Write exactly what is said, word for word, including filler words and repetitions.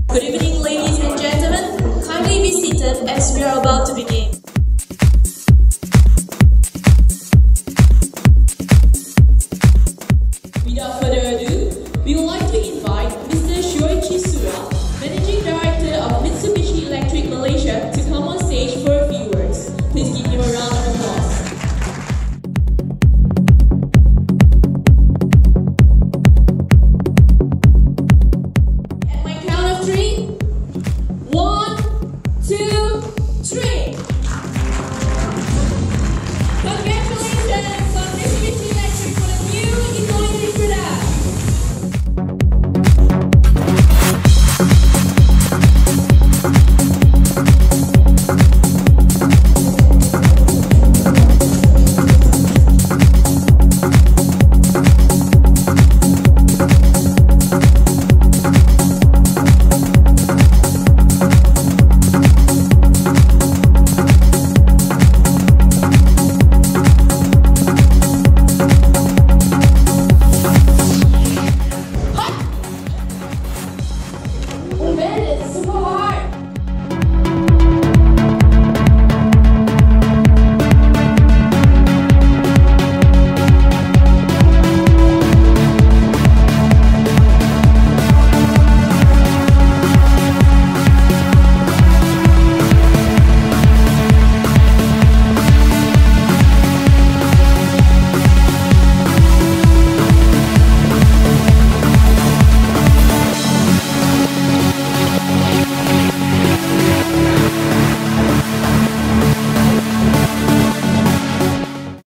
Good evening, ladies and gentlemen. Kindly be seated as we are about to begin. Without further ado, we would like to invite Mister Shoichi Sura, Managing Director of Mitsubishi Electric Malaysia, to come on stage for a few words. Please give him a round of applause. At my count of three, one, two, three.